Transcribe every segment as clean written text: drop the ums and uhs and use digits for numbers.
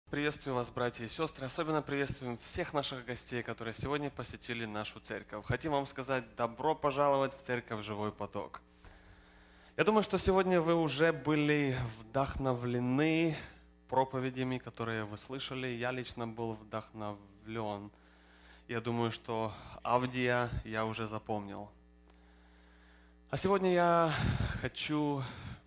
Приветствую вас, братья и сестры. Особенно приветствуем всех наших гостей, которые сегодня посетили нашу церковь. Хотим вам сказать добро пожаловать в церковь «Живой поток». Я думаю, что сегодня вы уже были вдохновлены проповедями, которые вы слышали. Я лично был вдохновлен. Я думаю, что Авдия я уже запомнил. А сегодня я хочу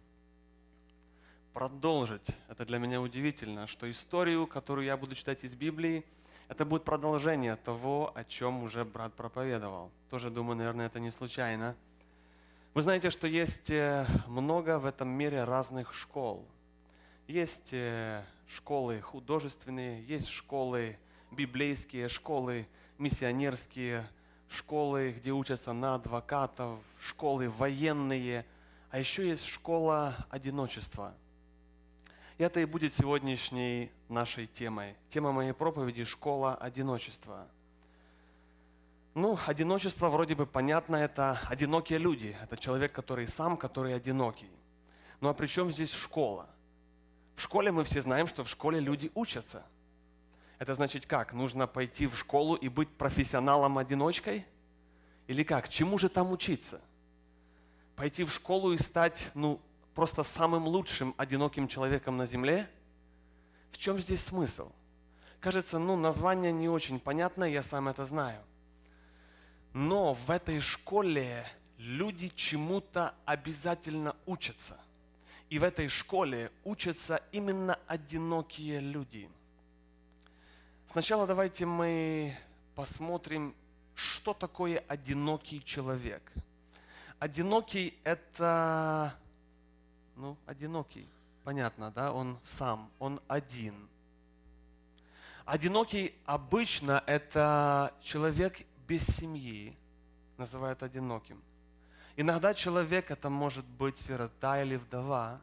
продолжить. Это для меня удивительно, что историю, которую я буду читать из Библии, это будет продолжение того, о чем уже брат проповедовал. Тоже думаю, наверное, это не случайно. Вы знаете, что есть много в этом мире разных школ. Есть школы художественные, есть школы библейские, школы миссионерские, школы, где учатся на адвокатов, школы военные, а еще есть школа одиночества. И это и будет сегодняшней нашей темой. Тема моей проповеди – школа одиночества. Одиночество вроде бы понятно, это одинокие люди. Это человек, который сам, который одинокий. Ну а при чем здесь школа? В школе мы все знаем, что в школе люди учатся. Это значит как? Нужно пойти в школу и быть профессионалом-одиночкой? Или как? Чему же там учиться? Пойти в школу и стать, просто самым лучшим одиноким человеком на земле? В чем здесь смысл? Кажется, название не очень понятно, я сам это знаю. Но в этой школе люди чему-то обязательно учатся. И в этой школе учатся именно одинокие люди. Сначала давайте мы посмотрим, что такое одинокий человек. Одинокий – это, одинокий, понятно, да, он сам, он один. Одинокий обычно – это человек без семьи, называют одиноким. Иногда человек – это может быть сирота или вдова.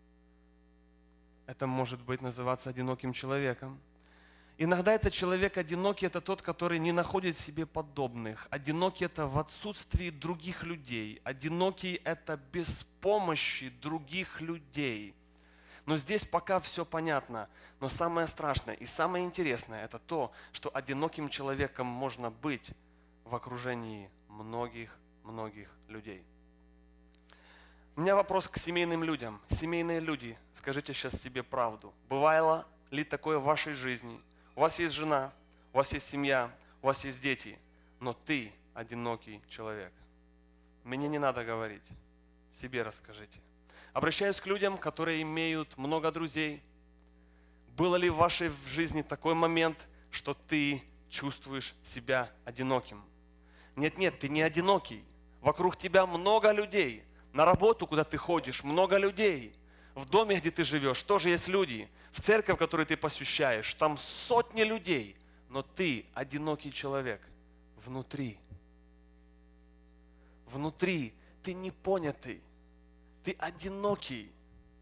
Это может быть называться одиноким человеком. Иногда это человек одинокий, это тот, который не находит себе подобных. Одинокий – это в отсутствии других людей. Одинокий – это без помощи других людей. Но здесь пока все понятно. Но самое страшное и самое интересное – это то, что одиноким человеком можно быть в окружении многих людей. У меня вопрос к семейным людям. Семейные люди, скажите сейчас себе правду. Бывало ли такое в вашей жизни? У вас есть жена, у вас есть семья, у вас есть дети, но ты одинокий человек. Мне не надо говорить, себе расскажите. Обращаюсь к людям, которые имеют много друзей. Было ли в вашей жизни такой момент, что ты чувствуешь себя одиноким? Нет, ты не одинокий. Вокруг тебя много людей. На работу, куда ты ходишь, много людей. В доме, где ты живешь, тоже есть люди. В церковь, которую ты посещаешь, там сотни людей. Но ты одинокий человек внутри. Внутри ты непонятый. Ты одинокий.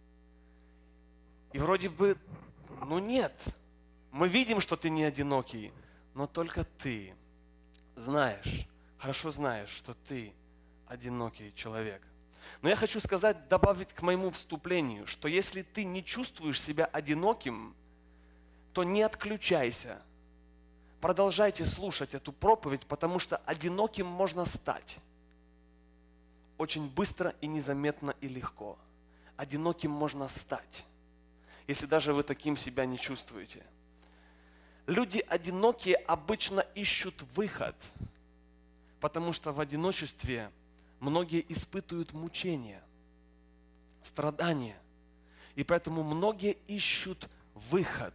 И вроде бы, нет. Мы видим, что ты не одинокий. Но только ты знаешь, хорошо знаешь, что ты одинокий человек. Но я хочу сказать, добавить к моему вступлению, что если ты не чувствуешь себя одиноким, то не отключайся. Продолжайте слушать эту проповедь, потому что одиноким можно стать. Очень быстро и незаметно и легко. Одиноким можно стать, если даже вы таким себя не чувствуете. Люди одинокие обычно ищут выход, потому что в одиночестве многие испытывают мучения, страдания. И поэтому многие ищут выход.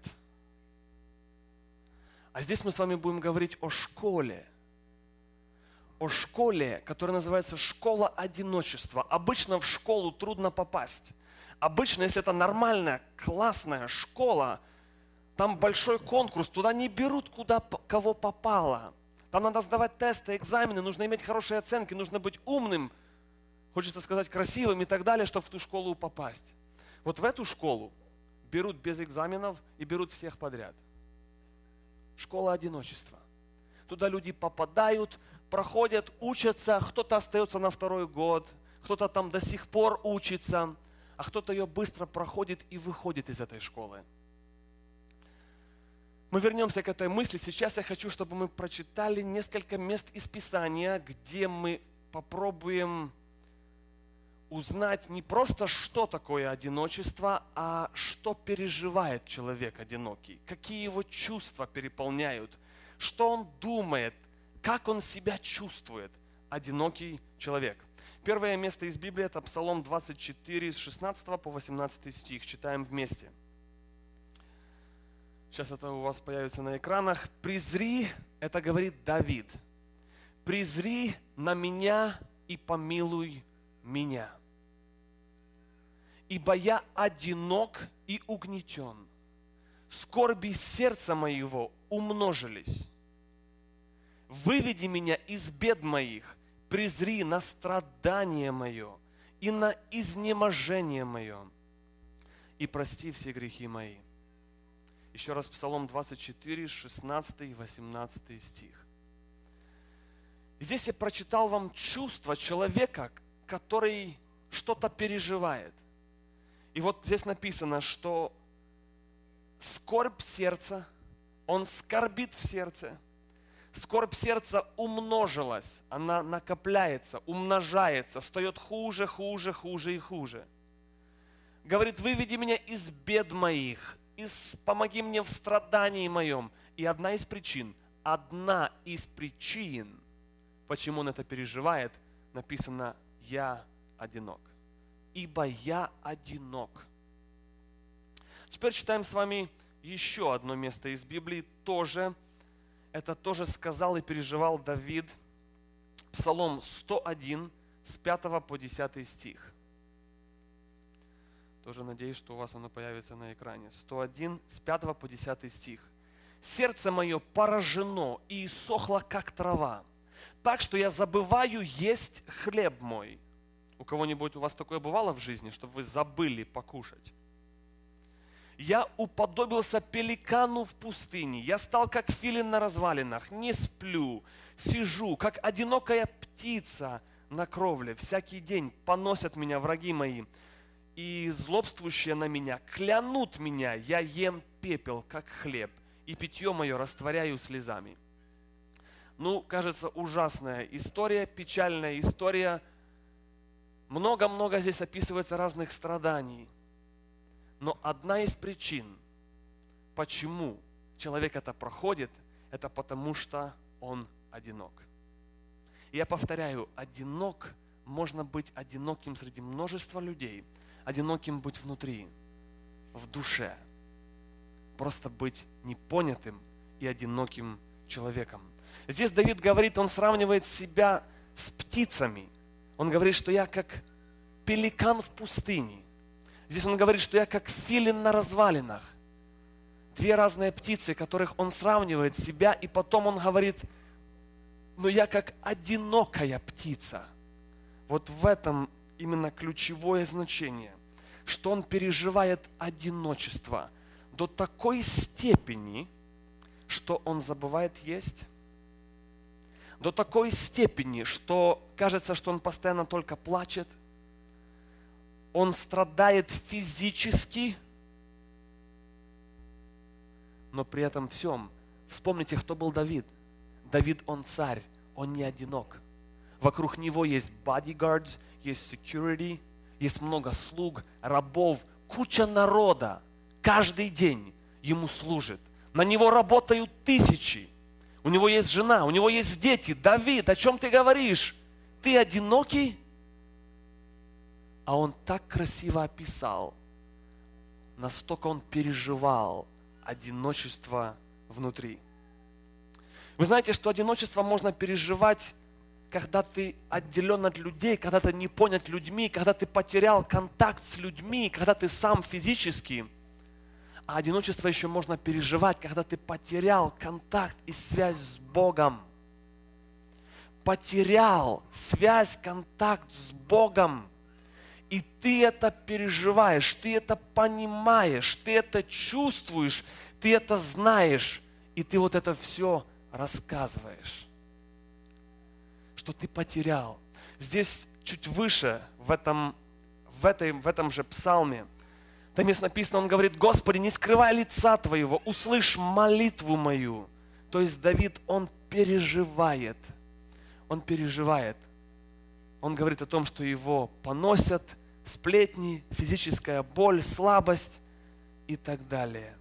А здесь мы с вами будем говорить о школе. О школе, которая называется школа одиночества. Обычно в школу трудно попасть. Обычно, если это нормальная, классная школа, там большой конкурс, туда не берут кого попало. Там надо сдавать тесты, экзамены, нужно иметь хорошие оценки, нужно быть умным, хочется сказать красивым и так далее, чтобы в ту школу попасть. Вот в эту школу берут без экзаменов и берут всех подряд. Школа одиночества. Туда люди попадают, проходят, учатся, кто-то остается на второй год, кто-то там до сих пор учится, а кто-то ее быстро проходит и выходит из этой школы. Мы вернемся к этой мысли. Сейчас я хочу, чтобы мы прочитали несколько мест из Писания, где мы попробуем узнать не просто, что такое одиночество, а что переживает человек одинокий, какие его чувства переполняют, что он думает, как он себя чувствует, одинокий человек. Первое место из Библии – это Псалом 24, с 16 по 18 стих. Читаем вместе. Сейчас это у вас появится на экранах. «Презри», это говорит Давид, «презри на меня и помилуй меня. Ибо я одинок и угнетен, скорби сердца моего умножились. Выведи меня из бед моих, презри на страдание мое и на изнеможение мое, и прости все грехи мои». Еще раз Псалом 24, 16 и 18 стих. Здесь я прочитал вам чувство человека, который что-то переживает. И вот здесь написано, что скорбь сердца, он скорбит в сердце. Скорбь сердца умножилась, она накопляется, умножается, стает хуже, хуже, хуже и хуже. Говорит, выведи меня из бед моих, помоги мне в страдании моем. И одна из причин, почему он это переживает, написано «я одинок». Ибо я одинок. Теперь читаем с вами еще одно место из Библии. Это тоже сказал и переживал Давид. Псалом 101, с 5 по 10 стих. Тоже надеюсь, что у вас оно появится на экране. 101, с 5 по 10 стих. «Сердце мое поражено и иссохло, как трава, так что я забываю есть хлеб мой». У кого-нибудь у вас такое бывало в жизни, чтобы вы забыли покушать? «Я уподобился пеликану в пустыне, я стал как филин на развалинах, не сплю, сижу, как одинокая птица на кровле. Всякий день поносят меня враги мои, и злобствующие на меня клянут меня, я ем пепел, как хлеб, и питье мое растворяю слезами». Ну, кажется, ужасная история, печальная история. Много-много здесь описывается разных страданий. Но одна из причин, почему человек это проходит, это потому что он одинок. И я повторяю, одинок, можно быть одиноким среди множества людей, одиноким быть внутри, в душе. Просто быть непонятым и одиноким человеком. Здесь Давид говорит, он сравнивает себя с птицами. Он говорит, что я как пеликан в пустыне. Здесь он говорит, что я как филин на развалинах. Две разные птицы, которых он сравнивает себя, и потом он говорит, но я как одинокая птица. Вот в этом именно ключевое значение, что он переживает одиночество до такой степени, что он забывает есть, до такой степени, что кажется, что он постоянно только плачет, он страдает физически, но при этом всем, вспомните, кто был Давид. Давид, он царь, он не одинок. Вокруг него есть bodyguards, есть security, есть много слуг, рабов, куча народа. Каждый день ему служит. На него работают тысячи. У него есть жена, у него есть дети. Давид, о чем ты говоришь? Ты одинокий? А он так красиво описал, настолько он переживал одиночество внутри. Вы знаете, что одиночество можно переживать, когда ты отделен от людей, когда ты не понят людьми, когда ты потерял контакт с людьми, когда ты сам физически. А одиночество еще можно переживать, когда ты потерял контакт и связь с Богом. Потерял связь, контакт с Богом. И ты это переживаешь, ты это понимаешь, ты это чувствуешь, ты это знаешь. И ты вот это все рассказываешь. Что ты потерял. Здесь чуть выше, в этом же псалме, Там есть написано, он говорит: Господи, не скрывай лица Твоего, услышь молитву мою. То есть Давид, он переживает. Он переживает. Он говорит о том, что его поносят, сплетни, физическая боль, слабость и так далее.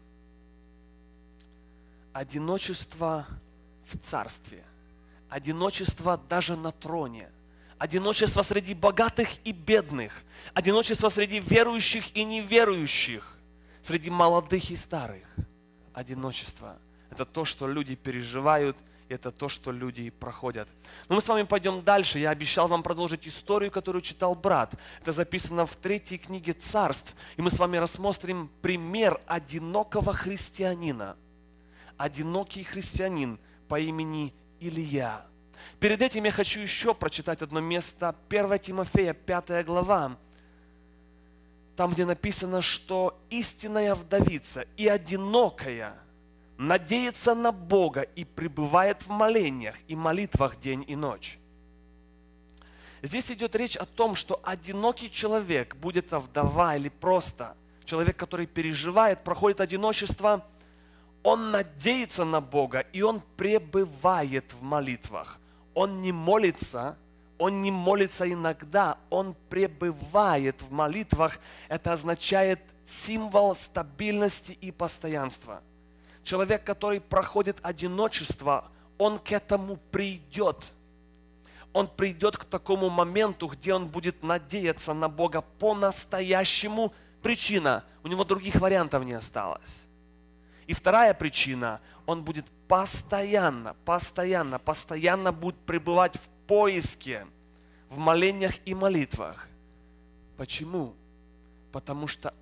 Одиночество в царстве. Одиночество даже на троне. Одиночество среди богатых и бедных. Одиночество среди верующих и неверующих. Среди молодых и старых. Одиночество – это то, что люди переживают, и это то, что люди проходят. Но мы с вами пойдем дальше. Я обещал вам продолжить историю, которую читал брат. Это записано в 3 книге Царств. И мы с вами рассмотрим пример одинокого христианина. Одинокий христианин по имени Илия. Перед этим я хочу еще прочитать одно место, 1 Тимофея, 5 глава, там, где написано, что истинная вдовица и одинокая надеется на Бога и пребывает в молениях и молитвах день и ночь. Здесь идет речь о том, что одинокий человек, будь это вдова или просто человек, который переживает, проходит одиночество, он надеется на Бога, и он пребывает в молитвах. Он не молится иногда, он пребывает в молитвах. Это означает символ стабильности и постоянства. Человек, который проходит одиночество, он к этому придет. Он придет к такому моменту, где он будет надеяться на Бога по-настоящему. Причина, у него других вариантов не осталось. И вторая причина, он будет постоянно будет пребывать в поиске, в молениях и молитвах. Почему? Потому что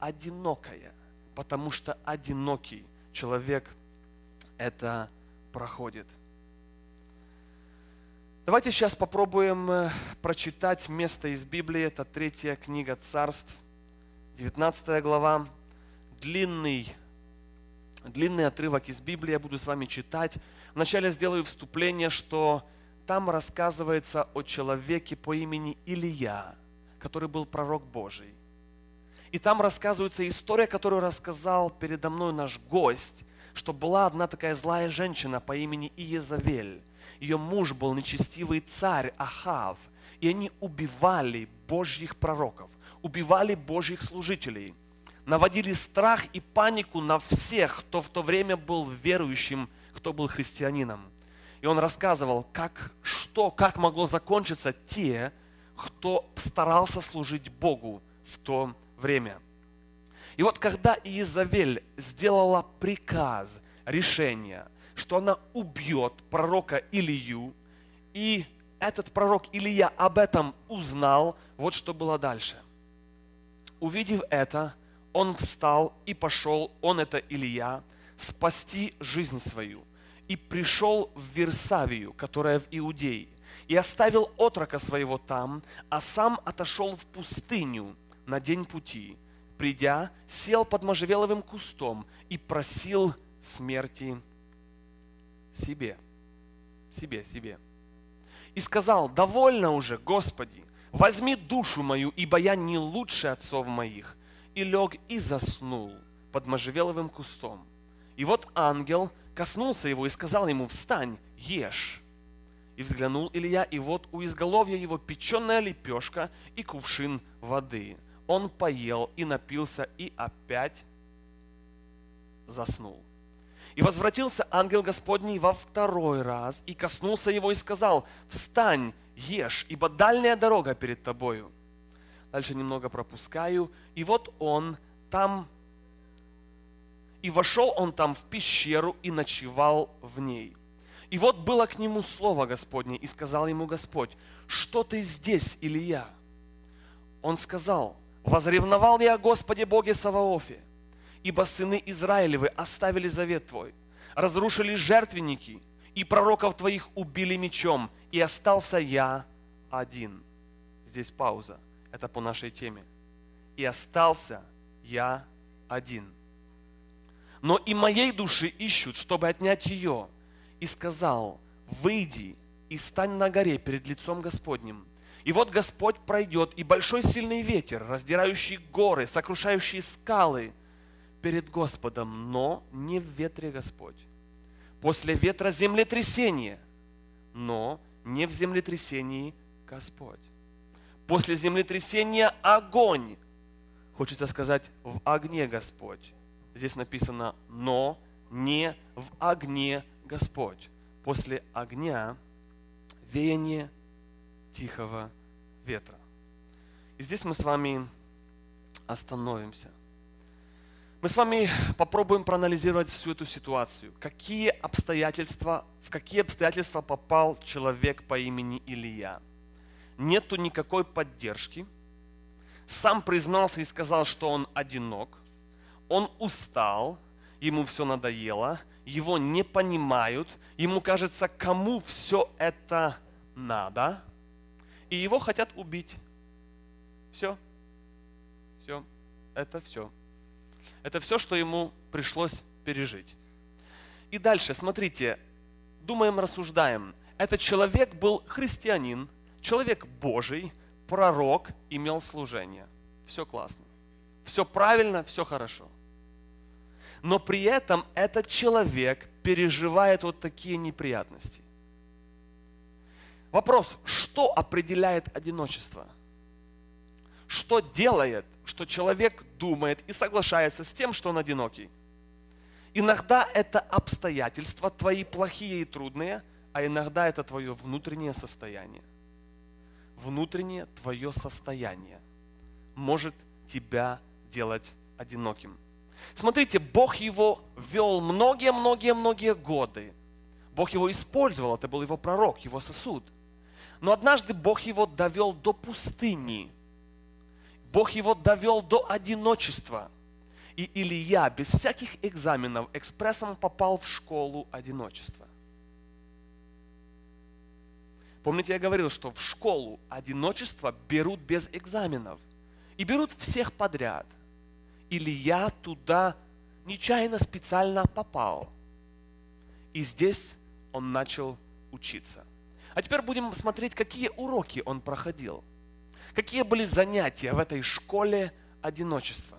одинокий человек это проходит. Давайте сейчас попробуем прочитать место из Библии. Это 3 книга Царств, 19 глава. Длинный отрывок из Библии я буду с вами читать. Вначале сделаю вступление, что там рассказывается о человеке по имени Илия, который был пророк Божий. И там рассказывается история, которую рассказал передо мной наш гость, что была одна такая злая женщина по имени Иезавель. Ее муж был нечестивый царь Ахав, и они убивали Божьих пророков, убивали Божьих служителей, наводили страх и панику на всех, кто в то время был верующим, кто был христианином. И он рассказывал, как могло закончиться те, кто старался служить Богу в то время. И вот когда Иезавель сделала приказ, решение, что она убьет пророка Илию, и этот пророк Илия об этом узнал, вот что было дальше. Увидев это, он встал и пошел, это Илия, спасти жизнь свою. И пришел в Вирсавию, которая в Иудее, и оставил отрока своего там, а сам отошел в пустыню на день пути. Придя, сел под можжевеловым кустом и просил смерти себе. И сказал: довольно уже, Господи, возьми душу мою, ибо я не лучше отцов моих. И лег и заснул под можжевеловым кустом. И вот ангел коснулся его и сказал ему: встань, ешь. И взглянул Илия, и вот у изголовья его печеная лепешка и кувшин воды. Он поел и напился, и опять заснул. И возвратился ангел Господний во второй раз, и коснулся его и сказал: встань, ешь, ибо дальняя дорога перед тобою. Дальше немного пропускаю. И вот он там, и вошел он там в пещеру и ночевал в ней. И вот было к нему слово Господне, и сказал ему Господь: что ты здесь, Илия? Он сказал: возревновал я о Господе Боге Саваофе, ибо сыны Израилевы оставили завет твой, разрушили жертвенники, и пророков твоих убили мечом, и остался я один. Здесь пауза. Это по нашей теме. И остался я один. Но и моей души ищут, чтобы отнять ее. И сказал: выйди и стань на горе перед лицом Господним. И вот Господь пройдет, и большой сильный ветер, раздирающий горы, сокрушающий скалы перед Господом, но не в ветре Господь. После ветра землетрясение, но не в землетрясении Господь. После землетрясения огонь. Хочется сказать, в огне Господь. Здесь написано, но не в огне Господь. После огня веяние тихого ветра. И здесь мы с вами остановимся. Мы с вами попробуем проанализировать всю эту ситуацию. В какие обстоятельства попал человек по имени Илия. Нету никакой поддержки. Сам признался и сказал, что он одинок. Он устал, ему все надоело, его не понимают, ему кажется, кому все это надо, и его хотят убить. Все. Это все. Это все, что ему пришлось пережить. И дальше, смотрите, думаем, рассуждаем. Этот человек был христианин, человек Божий, пророк, имел служение. Все классно. Все правильно, все хорошо. Но при этом этот человек переживает вот такие неприятности. Вопрос, что определяет одиночество? Что делает, что человек думает и соглашается с тем, что он одинокий? Иногда это обстоятельства твои плохие и трудные, а иногда это твое внутреннее состояние. Внутреннее твое состояние может тебя делать одиноким. Смотрите, Бог его вел многие годы. Бог его использовал, это был его пророк, его сосуд. Но однажды Бог его довел до пустыни. Бог его довел до одиночества. И Илия без всяких экзаменов экспрессом попал в школу одиночества. Помните, я говорил, что в школу одиночества берут без экзаменов. И берут всех подряд. Илия туда нечаянно, специально попал. И здесь он начал учиться. А теперь будем смотреть, какие уроки он проходил. Какие были занятия в этой школе одиночества.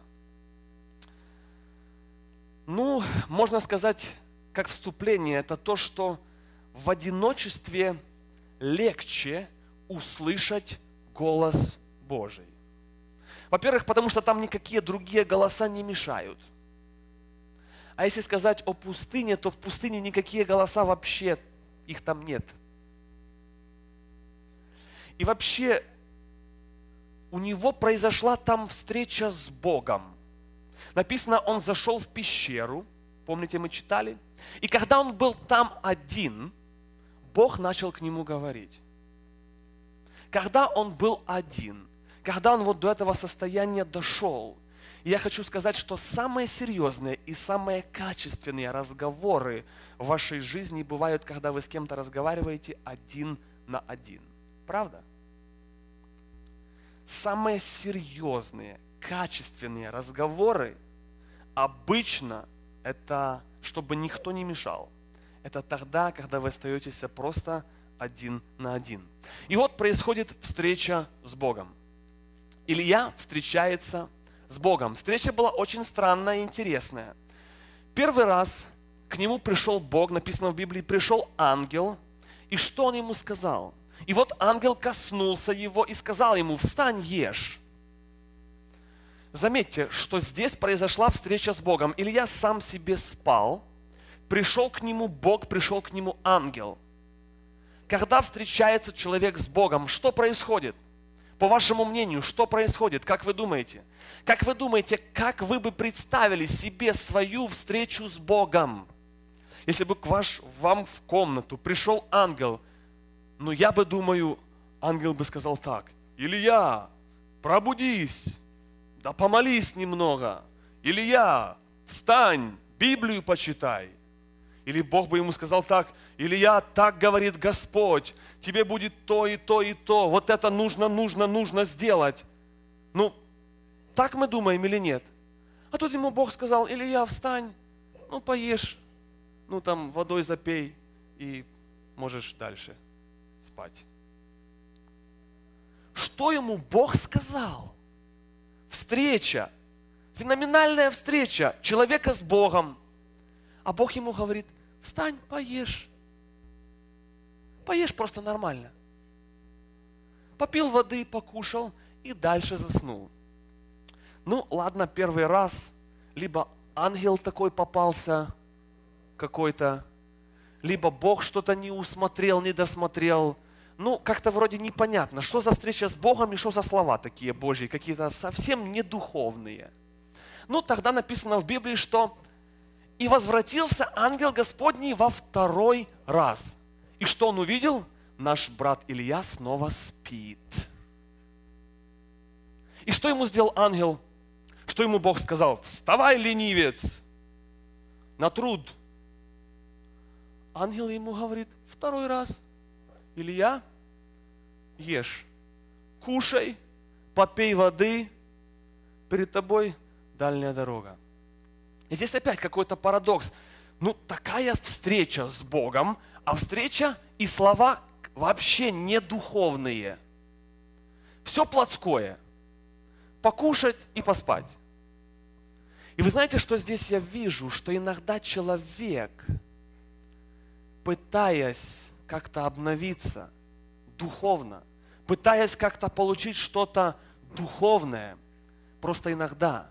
Ну, можно сказать, как вступление, это то, что в одиночестве легче услышать голос Божий. Во-первых, потому что там никакие другие голоса не мешают. А если сказать о пустыне, то в пустыне никакие голоса вообще, их там нет. И вообще, у него произошла там встреча с Богом. Написано, он зашел в пещеру, помните, мы читали? И когда он был там один, Бог начал к нему говорить. Когда он был один, когда он вот до этого состояния дошел, и я хочу сказать, что самые серьезные и самые качественные разговоры в вашей жизни бывают, когда вы с кем-то разговариваете один на один. Правда? Самые серьезные, качественные разговоры обычно это, чтобы никто не мешал. Это тогда, когда вы остаетесь просто один на один. И вот происходит встреча с Богом. Илия встречается с Богом. Встреча была очень странная и интересная. Первый раз к нему пришел Бог, написано в Библии, пришел ангел. И что он ему сказал? И вот ангел коснулся его и сказал ему: «Встань, ешь». Заметьте, что здесь произошла встреча с Богом. Илия сам себе спал, пришел к нему Бог, пришел к нему ангел. Когда встречается человек с Богом, что происходит? По вашему мнению, что происходит? Как вы думаете? Как вы думаете, как вы бы представили себе свою встречу с Богом? Если бы вам в комнату пришел ангел, ну я бы думаю, ангел бы сказал так: «Илия, пробудись, да помолись немного. Илия, встань, Библию почитай». Или Бог бы ему сказал так: «Илия, так говорит Господь, тебе будет то и то и то, вот это нужно сделать». Ну, так мы думаем или нет? А тут ему Бог сказал: «Илия, встань, ну поешь, ну там водой запей и можешь дальше спать». что ему Бог сказал? Встреча, феноменальная встреча человека с Богом. А Бог ему говорит: встань, поешь. Поешь просто нормально. Попил воды, покушал и дальше заснул. Ну, ладно, первый раз, либо ангел такой попался какой-то, либо Бог что-то не усмотрел, не досмотрел. Ну, как-то вроде непонятно, что за встреча с Богом и что за слова такие Божьи, какие-то совсем не духовные. Ну, тогда написано в Библии, что «И возвратился ангел Господний во второй раз». И что он увидел? Наш брат Илья снова спит. И что ему сделал ангел? Что ему Бог сказал? Вставай, ленивец, на труд. Ангел ему говорит второй раз: Илья, ешь, кушай, попей воды, перед тобой дальняя дорога. И здесь опять какой-то парадокс. Ну, такая встреча с Богом, а встреча и слова вообще не духовные. Все плотское. Покушать и поспать. И вы знаете, что здесь я вижу? Что иногда человек, пытаясь как-то обновиться духовно, пытаясь как-то получить что-то духовное, просто иногда,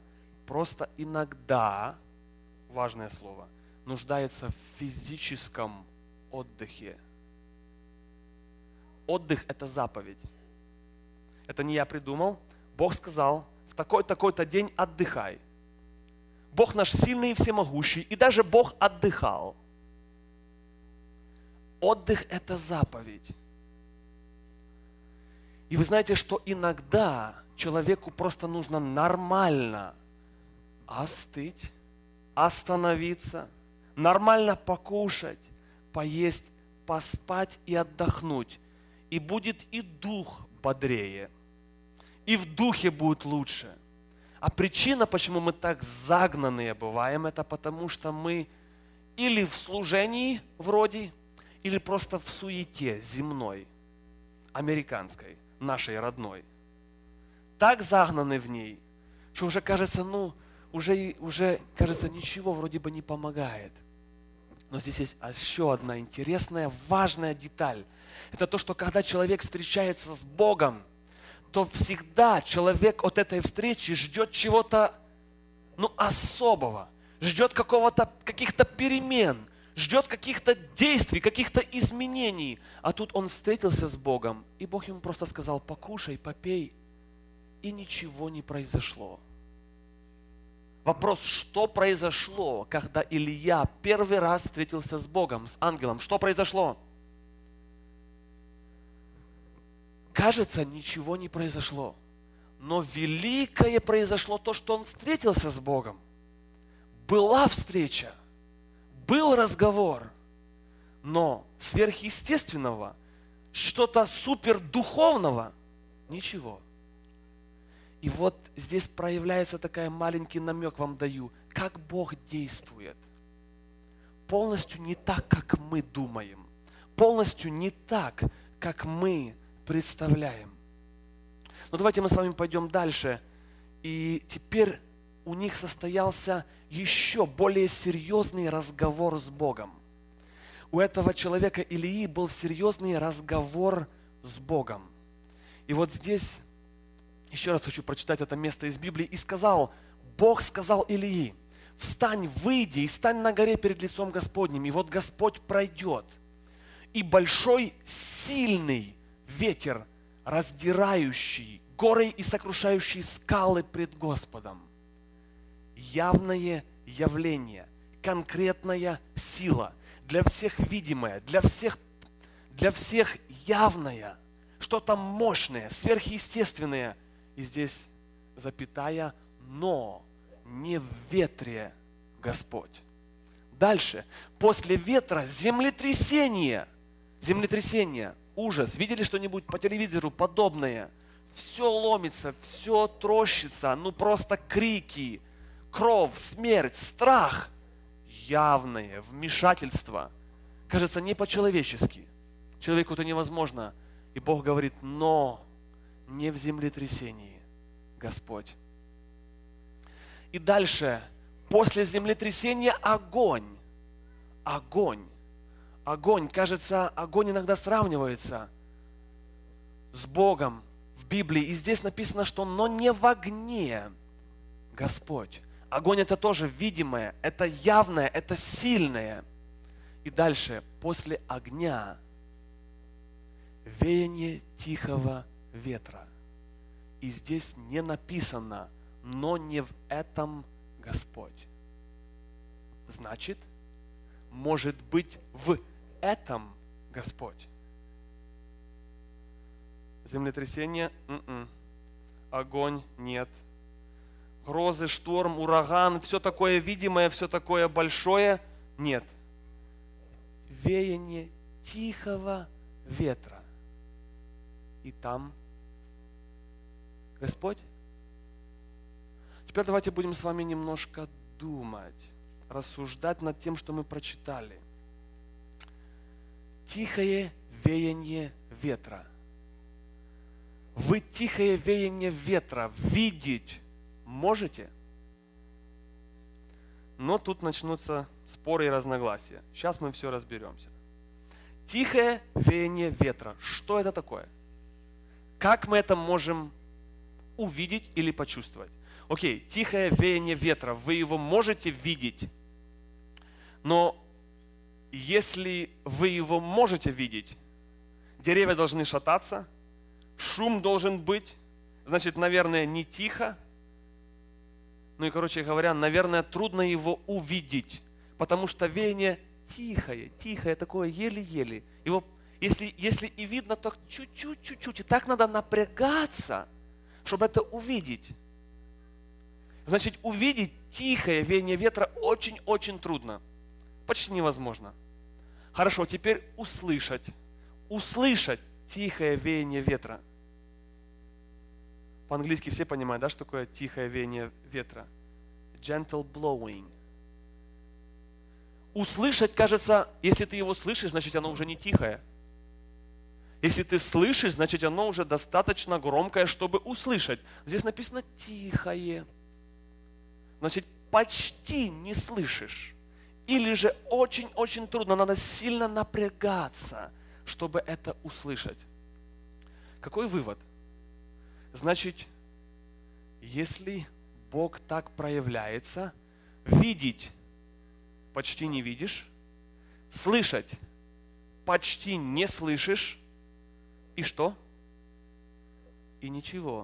важное слово, нуждается в физическом отдыхе. Отдых – это заповедь. Это не я придумал. Бог сказал: в такой-то день отдыхай. Бог наш сильный и всемогущий, и даже Бог отдыхал. Отдых – это заповедь. И вы знаете, что иногда человеку просто нужно нормально остыть, остановиться, нормально покушать, поесть, поспать и отдохнуть. И будет и дух бодрее, и в духе будет лучше. А причина, почему мы так загнанные бываем, это потому, что мы или в служении вроде, или просто в суете земной, американской, нашей родной. Так загнаны в ней, что уже кажется, уже кажется, ничего вроде бы не помогает. Но здесь есть еще одна интересная, важная деталь. Это то, что когда человек встречается с Богом, то всегда человек от этой встречи ждет чего-то, особого, ждет каких-то перемен, ждет каких-то действий, каких-то изменений. А тут он встретился с Богом, и Бог ему просто сказал: покушай, попей, и ничего не произошло. Вопрос, что произошло, когда Илья первый раз встретился с Богом, с ангелом? Что произошло? Кажется, ничего не произошло. Но великое произошло то, что он встретился с Богом. Была встреча, был разговор, но сверхъестественного, что-то супердуховного, ничего. И вот здесь проявляется такой маленький намек, вам даю, как Бог действует. Полностью не так, как мы думаем. Полностью не так, как мы представляем. Но давайте мы с вами пойдем дальше. И теперь у них состоялся еще более серьезный разговор с Богом. У этого человека Илии был серьезный разговор с Богом. И вот здесь еще раз хочу прочитать это место из Библии. «И Бог сказал Илии: встань, выйди и стань на горе перед лицом Господним, и вот Господь пройдет, и большой сильный ветер, раздирающий горы и сокрушающий скалы пред Господом». Явное явление, конкретная сила, для всех видимая, для всех явная, что-то мощное, сверхъестественное. И здесь запятая: но не в ветре Господь. Дальше. После ветра землетрясение. Землетрясение. Ужас. Видели что-нибудь по телевизору подобное? Все ломится, все трощится. Просто крики, кровь, смерть, страх. Явное вмешательство. Кажется, не по-человечески. Человеку это невозможно. И Бог говорит: но не в землетрясении, Господь. И дальше, после землетрясения огонь. Огонь. Огонь. Кажется, огонь иногда сравнивается с Богом в Библии. И здесь написано, что «но не в огне, Господь». Огонь это тоже видимое, это явное, это сильное. И дальше, после огня, веяние тихого ветра. И здесь не написано «но не в этом Господь». Значит, может быть в этом Господь. Землетрясение? Огонь? Нет. Грозы, шторм, ураган, все такое видимое, все такое большое? Нет. Веяние тихого ветра. И там Господь. Теперь давайте будем с вами немножко думать, рассуждать над тем, что мы прочитали. Тихое веяние ветра. Вы тихое веяние ветра видеть можете? Но тут начнутся споры и разногласия. Сейчас мы все разберемся. Тихое веяние ветра. Что это такое? Как мы это можем увидеть или почувствовать? Окей, тихое веяние ветра. Вы его можете видеть. Но если вы его можете видеть, деревья должны шататься, шум должен быть, значит, наверное, не тихо. Ну и, короче говоря, наверное, трудно его увидеть, потому что веяние тихое, такое еле-еле. Его, если и видно, то чуть-чуть, и так надо напрягаться, чтобы это увидеть. Значит, увидеть тихое веяние ветра очень-очень трудно. Почти невозможно. Хорошо, теперь услышать тихое веяние ветра. По-английски все понимают, да, что такое тихое веяние ветра? Gentle blowing. Услышать, кажется, если ты его слышишь, значит оно уже не тихое. Если ты слышишь, значит оно уже достаточно громкое, чтобы услышать. Здесь написано тихое. Значит, почти не слышишь. Или же очень-очень трудно, надо сильно напрягаться, чтобы это услышать. Какой вывод? Значит, если Бог так проявляется, видеть почти не видишь, слышать почти не слышишь, и что? И ничего.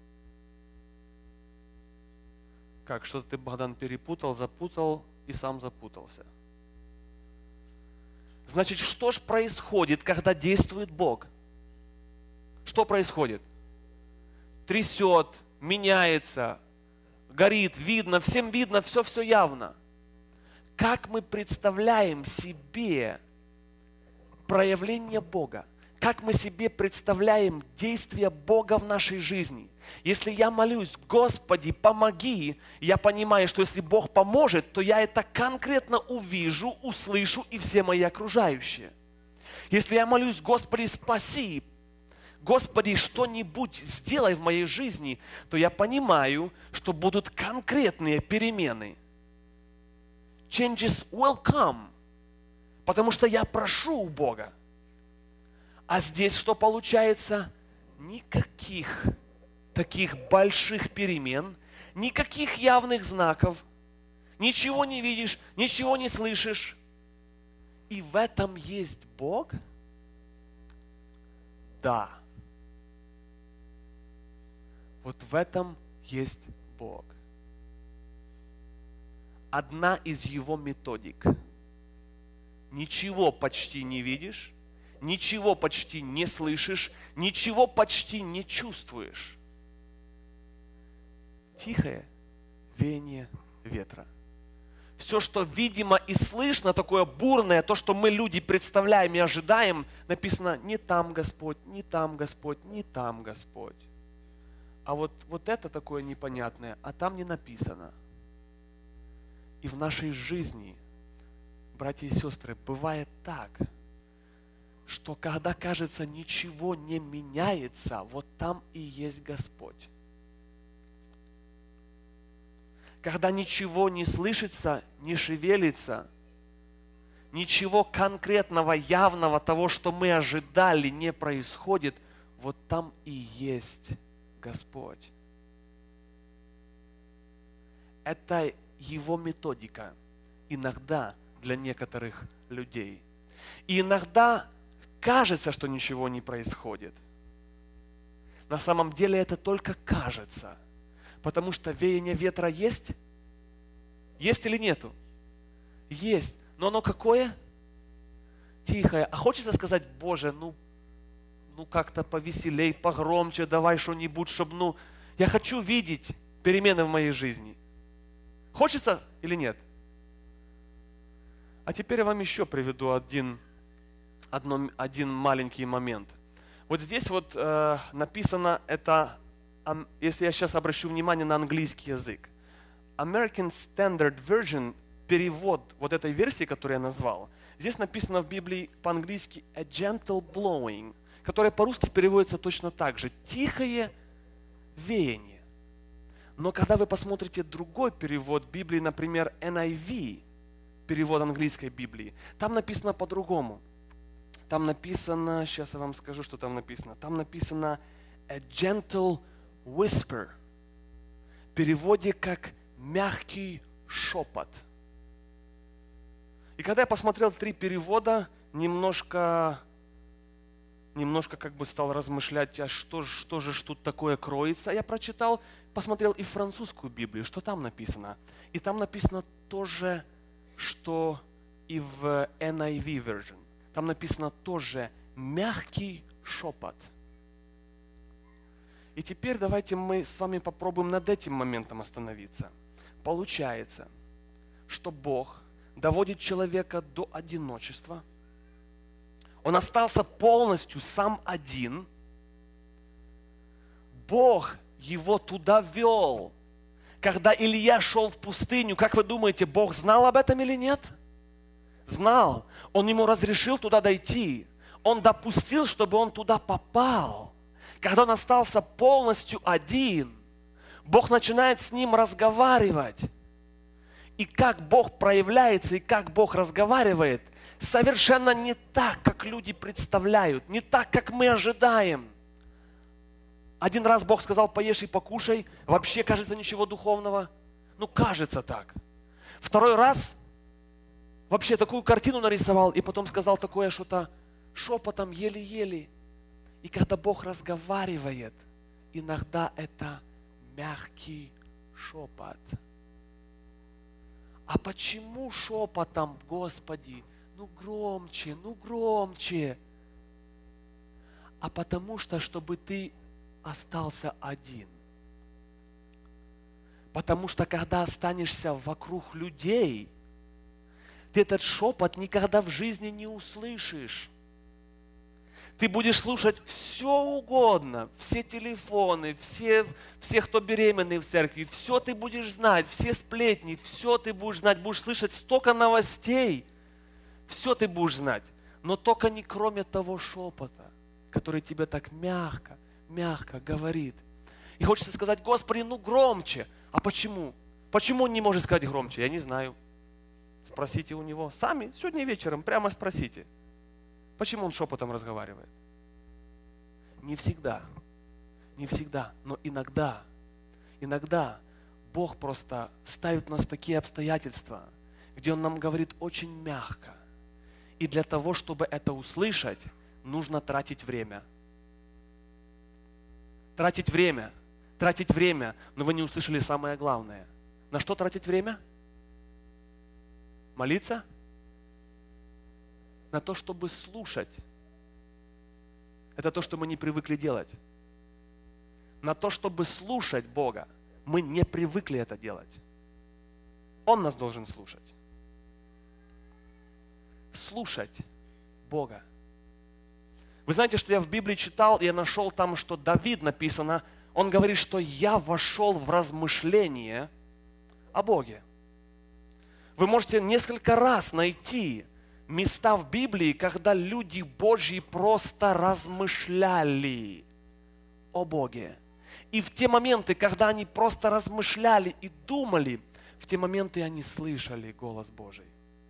Как, что-то ты, Богдан, перепутал, запутал и сам запутался. Значит, что ж происходит, когда действует Бог? Что происходит? Трясет, меняется, горит, видно, всем видно, все явно. Как мы представляем себе проявление Бога? Как мы себе представляем действие Бога в нашей жизни? Если я молюсь, Господи, помоги, я понимаю, что если Бог поможет, то я это конкретно увижу, услышу и все мои окружающие. Если я молюсь, Господи, спаси, Господи, что-нибудь сделай в моей жизни, то я понимаю, что будут конкретные перемены. Changes will come, потому что я прошу у Бога. А здесь что получается? Никаких таких больших перемен, никаких явных знаков, ничего не видишь, ничего не слышишь. И в этом есть Бог? Да. Вот в этом есть Бог. Одна из Его методик. Ничего почти не видишь, ничего почти не слышишь, ничего почти не чувствуешь. Тихое веяние ветра. Все, что видимо и слышно, такое бурное, то, что мы, люди, представляем и ожидаем, написано не там Господь, не там Господь, не там Господь. А вот это такое непонятное, а там не написано. И в нашей жизни, братья и сестры, бывает так, что когда, кажется, ничего не меняется, вот там и есть Господь. Когда ничего не слышится, не шевелится, ничего конкретного, явного, того, что мы ожидали, не происходит, вот там и есть Господь. Это Его методика иногда для некоторых людей. И иногда кажется, что ничего не происходит. На самом деле это только кажется, потому что веяние ветра есть? Есть или нету? Есть. Но оно какое? Тихое. А хочется сказать: Боже, ну как-то повеселей, погромче, давай что-нибудь, чтобы, я хочу видеть перемены в моей жизни. Хочется или нет? А теперь я вам еще приведу один маленький момент. Вот здесь вот написано это, если я сейчас обращу внимание на английский язык. American Standard Version, перевод вот этой версии, которую я назвал, здесь написано в Библии по-английски a gentle blowing, которое по-русски переводится точно так же. Тихое веяние. Но когда вы посмотрите другой перевод Библии, например, NIV, перевод английской Библии, там написано по-другому. Там написано, сейчас я вам скажу, что там написано. Там написано a gentle whisper. В переводе как мягкий шепот. И когда я посмотрел 3 перевода, немножко как бы стал размышлять, а что же тут такое кроется. Я посмотрел и французскую Библию, что там написано. И там написано то же, что и в NIV version. Там написано тоже мягкий шепот. И теперь давайте мы с вами попробуем над этим моментом остановиться. Получается, что Бог доводит человека до одиночества. Он остался полностью сам один. Бог его туда вел. Когда Илья шел в пустыню, как вы думаете, Бог знал об этом или нет? Знал. Он ему разрешил туда дойти. Он допустил, чтобы он туда попал. Когда он остался полностью один, Бог начинает с ним разговаривать. И как Бог проявляется, и как Бог разговаривает, совершенно не так, как люди представляют, не так, как мы ожидаем. Один раз Бог сказал: поешь и покушай, вообще, кажется, ничего духовного. Кажется так. Второй раз вообще такую картину нарисовал, и потом сказал такое что-то шепотом, еле-еле. И когда Бог разговаривает, иногда это мягкий шепот. А почему шепотом, Господи? Громче, громче. А потому что, чтобы ты остался один. Потому что, когда останешься вокруг людей, ты этот шепот никогда в жизни не услышишь. Ты будешь слушать все угодно, все телефоны, все, кто беременный в церкви, все ты будешь знать, все сплетни, все ты будешь знать, будешь слышать столько новостей, все ты будешь знать, но только не кроме того шепота, который тебе так мягко, мягко говорит. И хочется сказать: Господи, громче. А почему? Почему он не может сказать громче? Я не знаю. Спросите у него. Сами сегодня вечером прямо спросите. Почему он шепотом разговаривает? Не всегда, но иногда Бог просто ставит нас в такие обстоятельства, где Он нам говорит очень мягко. И для того, чтобы это услышать, нужно тратить время. Тратить время, но вы не услышали самое главное. На что тратить время? Молиться? На то, чтобы слушать. Это то, что мы не привыкли делать. На то, чтобы слушать Бога, мы не привыкли это делать. Он нас должен слушать. Слушать Бога. Вы знаете, что я в Библии читал, и я нашел там, что Давид написано, он говорит, что я вошел в размышление о Боге. Вы можете несколько раз найти места в Библии, когда люди Божьи просто размышляли о Боге. И в те моменты, когда они просто размышляли и думали, в те моменты они слышали голос Божий.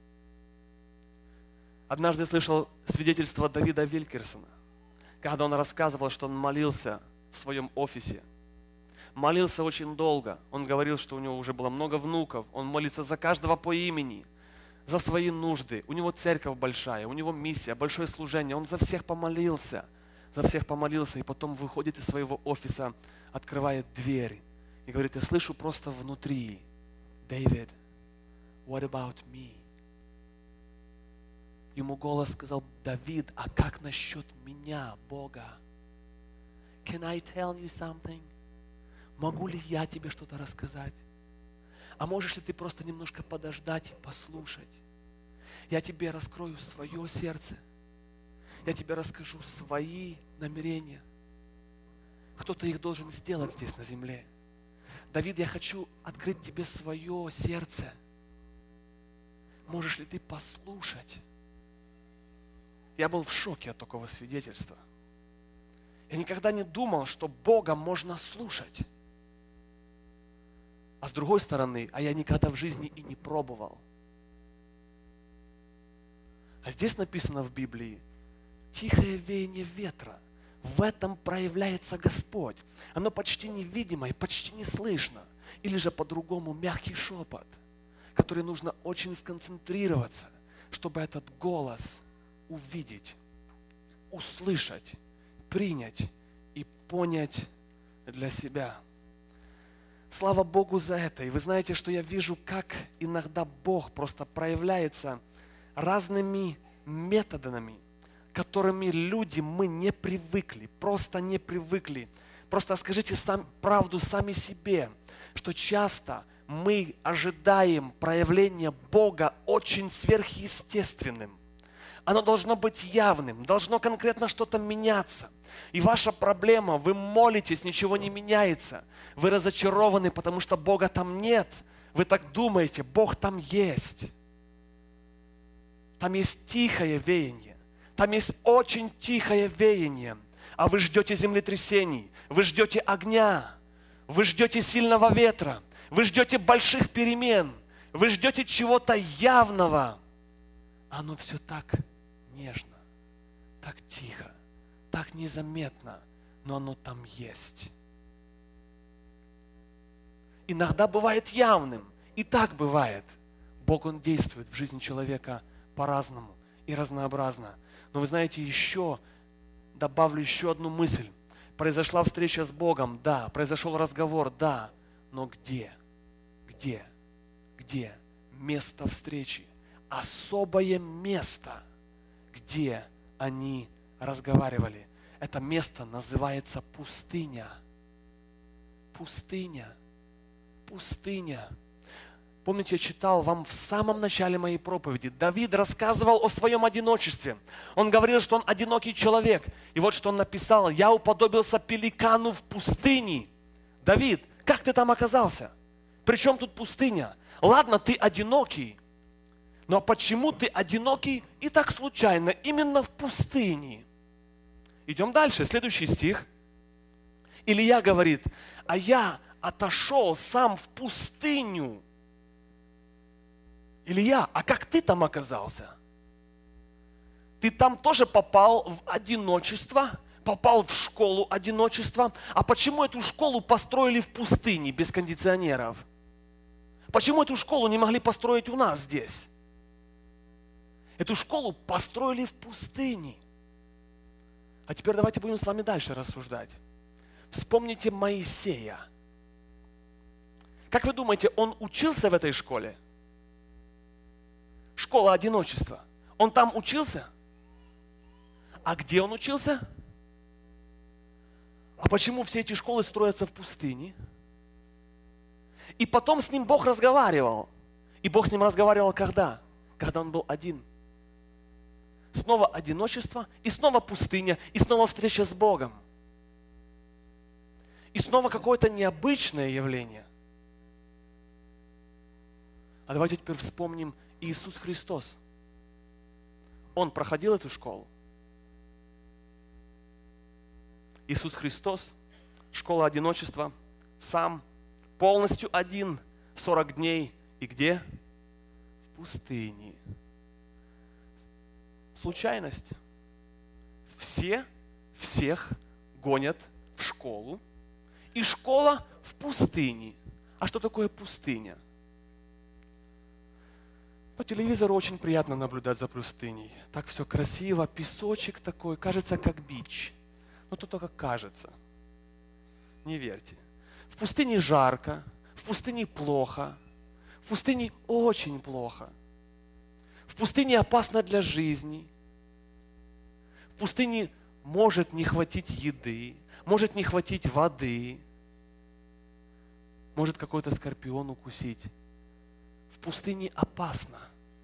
Однажды я слышал свидетельство Давида Вилькерсона, когда он рассказывал, что он молился в своем офисе. Молился очень долго. Он говорил, что у него уже было много внуков. Он молится за каждого по имени, за свои нужды. У него церковь большая, у него миссия, большое служение. Он за всех помолился, и потом выходит из своего офиса, открывает дверь и говорит: я слышу просто внутри: David, what about me? Ему голос сказал: Давид, а как насчет меня, Бога? Can I tell you something? Могу ли я тебе что-то рассказать? А можешь ли ты просто немножко подождать и послушать? Я тебе раскрою свое сердце. Я тебе расскажу свои намерения. Кто-то их должен сделать здесь на земле. Давид, я хочу открыть тебе свое сердце. Можешь ли ты послушать? Я был в шоке от такого свидетельства. Я никогда не думал, что Бога можно слушать. А с другой стороны, я никогда в жизни и не пробовал. А здесь написано в Библии: тихое веяние ветра. В этом проявляется Господь. Оно почти невидимо и почти не слышно. Или же по-другому мягкий шепот, который нужно очень сконцентрироваться, чтобы этот голос увидеть, услышать, принять и понять для себя. Слава Богу за это. И вы знаете, что я вижу, как иногда Бог просто проявляется разными методами, которыми люди мы не привыкли, просто не привыкли. Просто скажите правду сами себе, что часто мы ожидаем проявления Бога очень сверхъестественным. Оно должно быть явным, должно конкретно что-то меняться. И ваша проблема: вы молитесь, ничего не меняется. Вы разочарованы, потому что Бога там нет. Вы так думаете, Бог там есть. Там есть тихое веяние. Там есть очень тихое веяние. А вы ждете землетрясений, вы ждете огня, вы ждете сильного ветра, вы ждете больших перемен, вы ждете чего-то явного. Оно все так нежно, так тихо, так незаметно, но оно там есть. Иногда бывает явным, и так бывает. Бог, Он действует в жизни человека по-разному и разнообразно. Но вы знаете, добавлю еще одну мысль. Произошла встреча с Богом, да, произошел разговор, да, но где место встречи? Особое место, где они разговаривали. Это место называется пустыня. Пустыня. Помните, я читал вам в самом начале моей проповеди. Давид рассказывал о своем одиночестве. Он говорил, что он одинокий человек. И вот что он написал: «Я уподобился пеликану в пустыне». Давид, как ты там оказался? Причем тут пустыня? Ладно, ты одинокий. Но почему ты одинокий и так случайно именно в пустыне? Идем дальше, следующий стих. Илья говорит: а я отошел сам в пустыню. Илья, а как ты там оказался? Ты там тоже попал в одиночество, попал в школу одиночества. А почему эту школу построили в пустыне без кондиционеров? Почему эту школу не могли построить у нас здесь? Эту школу построили в пустыне. А теперь давайте будем с вами дальше рассуждать. Вспомните Моисея. Как вы думаете, он учился в этой школе? Школа одиночества. Он там учился? А где он учился? А почему все эти школы строятся в пустыне? И потом с ним Бог разговаривал. И Бог с ним разговаривал когда? Когда он был один. Снова одиночество, и снова пустыня, и снова встреча с Богом. И снова какое-то необычное явление. А давайте теперь вспомним Иисус Христос. Он проходил эту школу. Иисус Христос, школа одиночества, сам, полностью один, 40 дней. И где? В пустыне. Случайность. Всех гонят в школу. И школа в пустыне. А что такое пустыня? По телевизору очень приятно наблюдать за пустыней. Так все красиво, песочек такой, кажется, как бич. Но то только кажется. Не верьте. В пустыне жарко, в пустыне плохо, в пустыне очень плохо. В пустыне опасно для жизни. В пустыне может не хватить еды, может не хватить воды, может какой-то скорпион укусить. В пустыне опасно.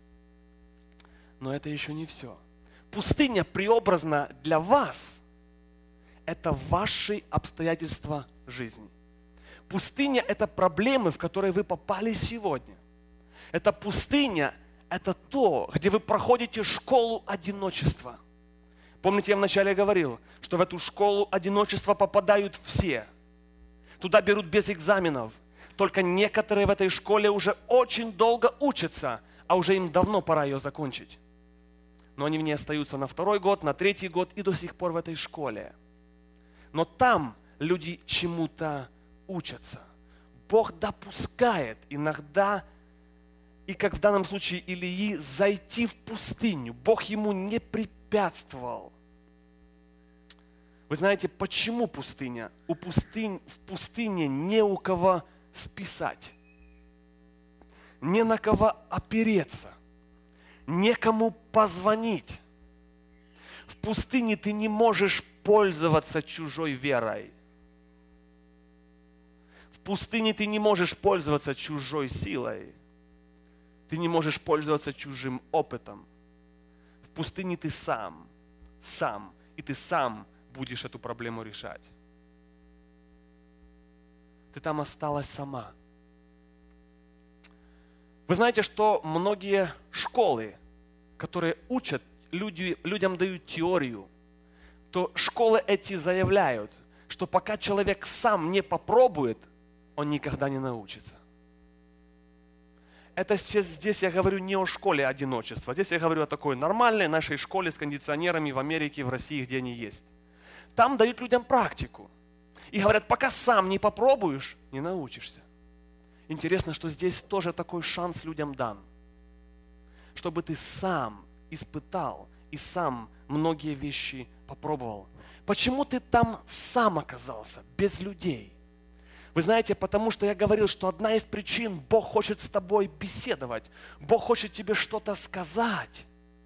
Но это еще не все. Пустыня преобразна для вас. Это ваши обстоятельства жизни. Пустыня – это проблемы, в которые вы попали сегодня. Это пустыня – это то, где вы проходите школу одиночества. Помните, я вначале говорил, что в эту школу одиночества попадают все. Туда берут без экзаменов. Только некоторые в этой школе уже очень долго учатся, а уже им давно пора ее закончить. Но они в ней остаются на 2-й год, на 3-й год и до сих пор в этой школе. Но там люди чему-то учатся. Бог допускает иногда, и как в данном случае Илии, зайти в пустыню. Бог ему не препятствовал. Вы знаете, почему пустыня? В пустыне не у кого списать, не на кого опереться, некому позвонить. В пустыне ты не можешь пользоваться чужой верой. В пустыне ты не можешь пользоваться чужой силой. Ты не можешь пользоваться чужим опытом. В пустыне ты сам, и ты сам будешь эту проблему решать. Ты там осталась сама. Вы знаете, что многие школы, которые учат, людям дают теорию, то школы эти заявляют, что пока человек сам не попробует, он никогда не научится. Это здесь я говорю не о школе одиночества. Здесь я говорю о такой нормальной нашей школе с кондиционерами в Америке, в России, где они есть. Там дают людям практику. И говорят, пока сам не попробуешь, не научишься. Интересно, что здесь тоже такой шанс людям дан. Чтобы ты сам испытал и сам многие вещи попробовал. Почему ты там сам оказался, без людей? Вы знаете, потому что я говорил, что одна из причин, Бог хочет с тобой беседовать. Бог хочет тебе что-то сказать.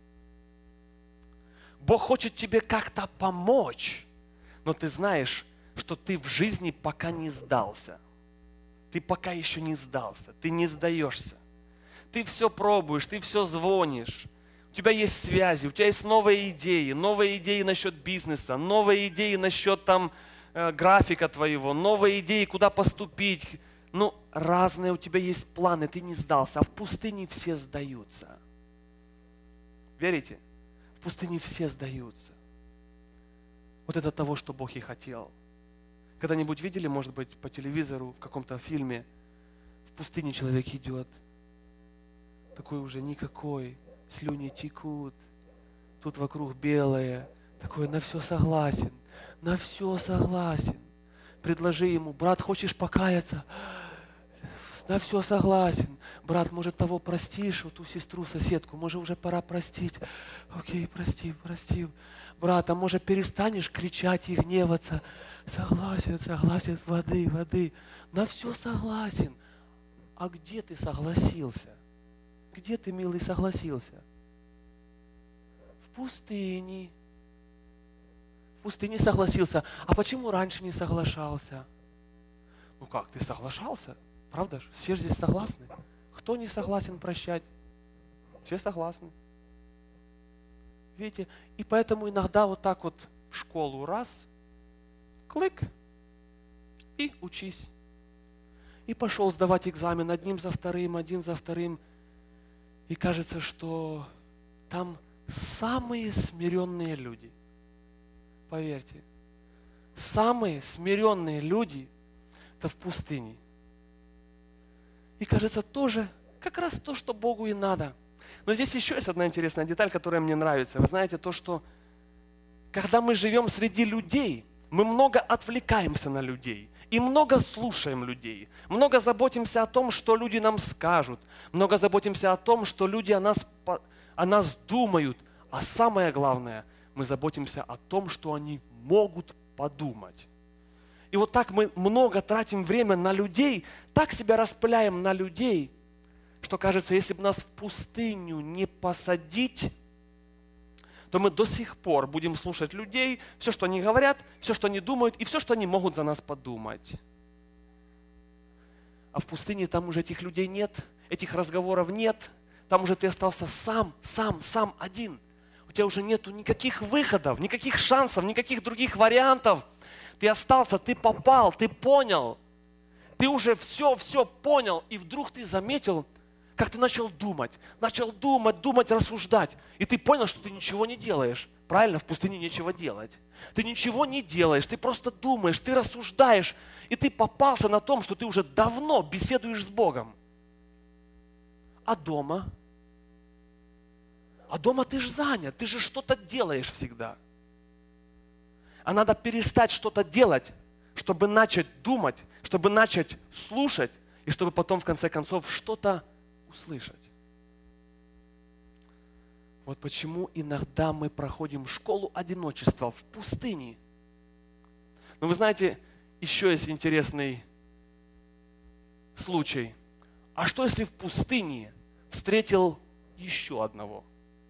Бог хочет тебе как-то помочь. Но ты знаешь, что ты в жизни пока не сдался. Ты пока еще не сдался, ты не сдаешься. Ты все пробуешь, ты все звонишь. У тебя есть связи, у тебя есть новые идеи насчет бизнеса, новые идеи насчет там графика твоего, новые идеи, куда поступить. Ну, разные у тебя есть планы, ты не сдался, а в пустыне все сдаются. Верите? В пустыне все сдаются. Вот это того, что Бог и хотел. Когда-нибудь видели, может быть, по телевизору, в каком-то фильме, в пустыне человек идет, такой уже никакой, слюни текут, тут вокруг белое, такой на все согласен, на все согласен. Предложи ему, брат, хочешь покаяться? На все согласен. Брат, может, того простишь, вот ту сестру, соседку, может, уже пора простить. Окей, прости. Брат, а может, перестанешь кричать и гневаться? Согласен, воды. На все согласен. А где ты согласился? Где ты, милый, согласился? В пустыне. В пустыне согласился. А почему раньше не соглашался? Ну как, ты соглашался? Правда же? Все здесь согласны. Кто не согласен прощать? Все согласны. Видите? И поэтому иногда вот так вот в школу раз, клик, и учись. И пошел сдавать экзамен один за вторым. И кажется, что там самые смиренные люди. Поверьте, самые смиренные люди – это в пустыне. И кажется, тоже как раз то, что Богу и надо. Но здесь еще есть одна интересная деталь, которая мне нравится. Вы знаете, то, что когда мы живем среди людей, мы много отвлекаемся на людей. И много слушаем людей. Много заботимся о том, что люди нам скажут. Много заботимся о том, что люди о нас думают. А самое главное, мы заботимся о том, что они могут подумать. И вот так мы много тратим время на людей, так себя распыляем на людей, что кажется, если бы нас в пустыню не посадить, то мы до сих пор будем слушать людей, все, что они говорят, все, что они думают, и все, что они могут за нас подумать. А в пустыне там уже этих людей нет, этих разговоров нет, там уже ты остался сам один. У тебя уже нету никаких выходов, никаких шансов, никаких других вариантов. Ты остался, ты попал, ты понял. Ты уже все понял, и вдруг ты заметил, как ты начал думать, рассуждать. И ты понял, что ты ничего не делаешь. Правильно, в пустыне нечего делать. Ты ничего не делаешь, ты просто думаешь, ты рассуждаешь. И ты попался на том, что ты уже давно беседуешь с Богом. А дома? А дома ты же занят, ты же что-то делаешь всегда. А надо перестать что-то делать, чтобы начать думать, чтобы начать слушать, и чтобы потом, в конце концов, что-то услышать. Вот почему иногда мы проходим школу одиночества в пустыне. Но вы знаете, еще есть интересный случай. А что, если в пустыне встретил еще одного?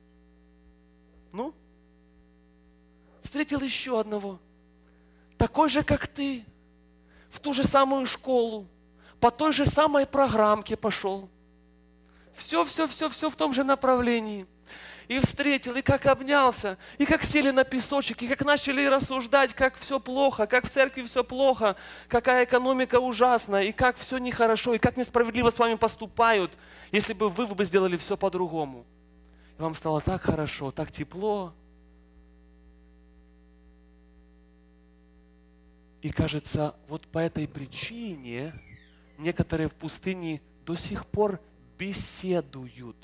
Встретил еще одного. Такой же, как ты. В ту же самую школу. По той же самой программке пошел. Все в том же направлении. И встретил, и как обнялся, и как сели на песочек, и как начали рассуждать, как все плохо, как в церкви все плохо, какая экономика ужасна, и как все нехорошо, и как несправедливо с вами поступают. Если бы вы бы сделали все по-другому. И вам стало так хорошо, так тепло. И кажется, вот по этой причине некоторые в пустыне до сих пор беседуют.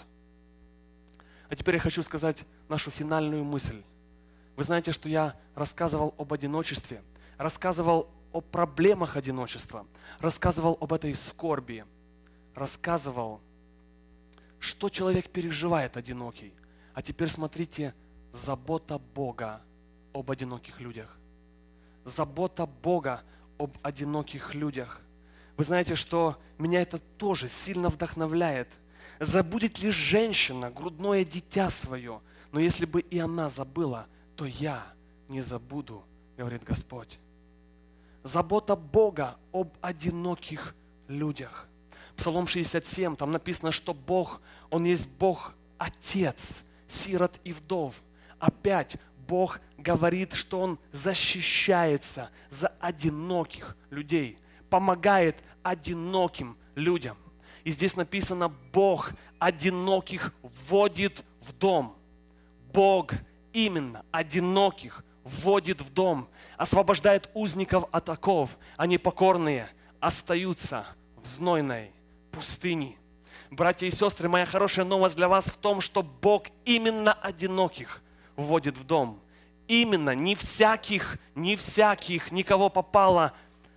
А теперь я хочу сказать нашу финальную мысль. Вы знаете, что я рассказывал об одиночестве, рассказывал о проблемах одиночества, рассказывал об этой скорби, рассказывал, что человек переживает одинокий. А теперь смотрите, забота Бога об одиноких людях. Забота Бога об одиноких людях. Вы знаете, что меня это тоже сильно вдохновляет. Забудет ли женщина грудное дитя свое, но если бы и она забыла, то я не забуду, говорит Господь. Забота Бога об одиноких людях. Псалом 67, там написано, что Бог, Он есть Бог Отец сирот и вдов. Опять Бог говорит, что Он защищается за одиноких людей, помогает одиноким людям. И здесь написано, Бог одиноких вводит в дом. Бог именно одиноких вводит в дом, освобождает узников от оков, а непокорные остаются в знойной пустыне. Братья и сестры, моя хорошая новость для вас в том, что Бог именно одиноких вводит в дом. Именно, не всяких, никого попало.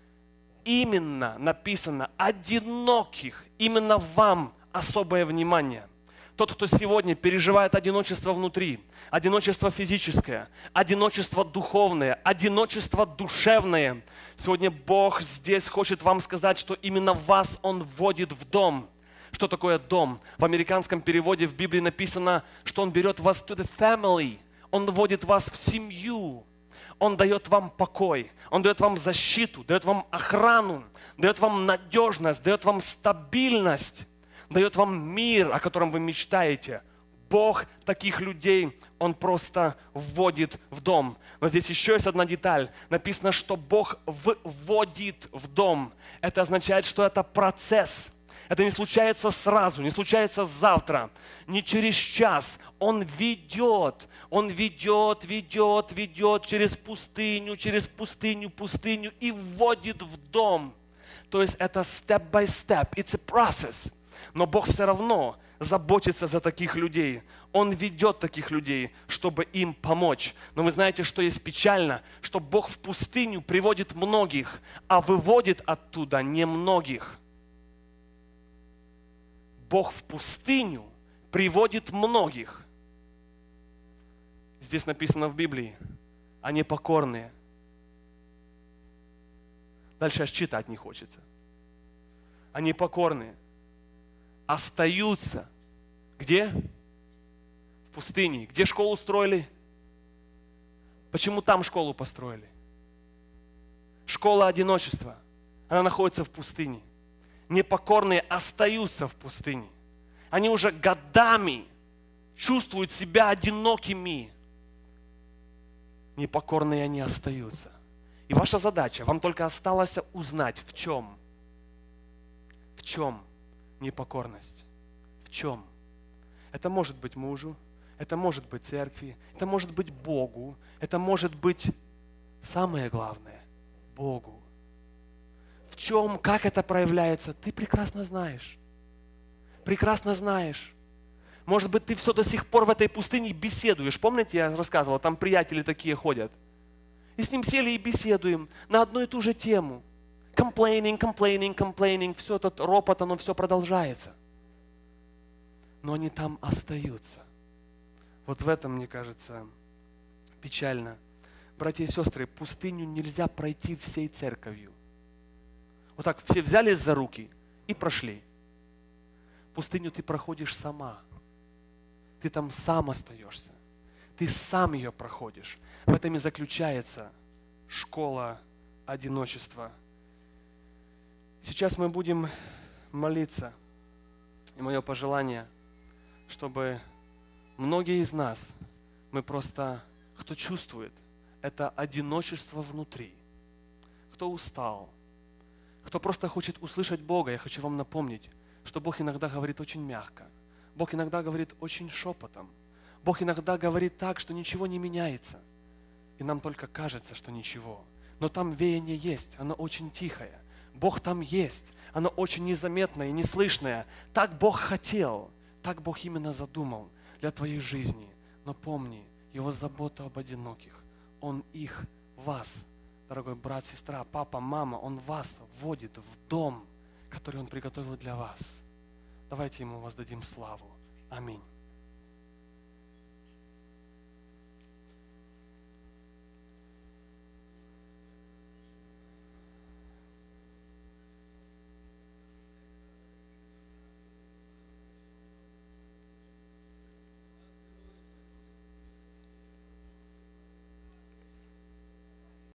Именно написано одиноких, именно вам особое внимание. Тот, кто сегодня переживает одиночество внутри, одиночество физическое, одиночество духовное, одиночество душевное. Сегодня Бог здесь хочет вам сказать, что именно вас Он вводит в дом. Что такое дом? В американском переводе в Библии написано, что Он берет вас to the family. Он вводит вас в семью. Он дает вам покой, Он дает вам защиту, дает вам охрану, дает вам надежность, дает вам стабильность, дает вам мир, о котором вы мечтаете. Бог таких людей, Он просто вводит в дом. Но здесь еще есть одна деталь. Написано, что Бог вводит в дом. Это означает, что это процесс. Это не случается сразу, не случается завтра, не через час. Он ведет через пустыню и вводит в дом. То есть это step by step, it's a process. Но Бог все равно заботится за таких людей. Он ведет таких людей, чтобы им помочь. Но вы знаете, что есть печально? Что Бог в пустыню приводит многих, а выводит оттуда немногих. Бог в пустыню приводит многих. Здесь написано в Библии, они покорные. Дальше аж читать не хочется. Они покорные. Остаются. Где? В пустыне. Где школу строили? Почему там школу построили? Школа одиночества. Она находится в пустыне. Непокорные остаются в пустыне. Они уже годами чувствуют себя одинокими. Непокорные они остаются. И ваша задача, вам только осталось узнать, в чем непокорность. В чем? Это может быть мужу, это может быть церкви, это может быть Богу, это может быть, самое главное, Богу. В чем, как это проявляется, ты прекрасно знаешь. Прекрасно знаешь. Может быть, ты все до сих пор в этой пустыне беседуешь. Помните, я рассказывал, там приятели такие ходят. И с ним сели и беседуем на одну и ту же тему. Complaining. Все этот ропот, оно все продолжается. Но они там остаются. Вот в этом, мне кажется, печально. Братья и сестры, пустыню нельзя пройти всей церковью. Вот так все взялись за руки и прошли. Пустыню ты проходишь сама. Ты там сам остаешься. Ты сам ее проходишь. В этом и заключается школа одиночества. Сейчас мы будем молиться. И мое пожелание, чтобы многие из нас, мы просто, кто чувствует это одиночество внутри, кто устал, кто просто хочет услышать Бога, я хочу вам напомнить, что Бог иногда говорит очень мягко. Бог иногда говорит очень шепотом. Бог иногда говорит так, что ничего не меняется. И нам только кажется, что ничего. Но там веяние есть, оно очень тихое. Бог там есть, оно очень незаметное и неслышное. Так Бог хотел, так Бог именно задумал для твоей жизни. Но помни, Его забота об одиноких. Он их, вас, дорогой брат, сестра, папа, мама, Он вас вводит в дом, который Он приготовил для вас. Давайте Ему воздадим славу. Аминь.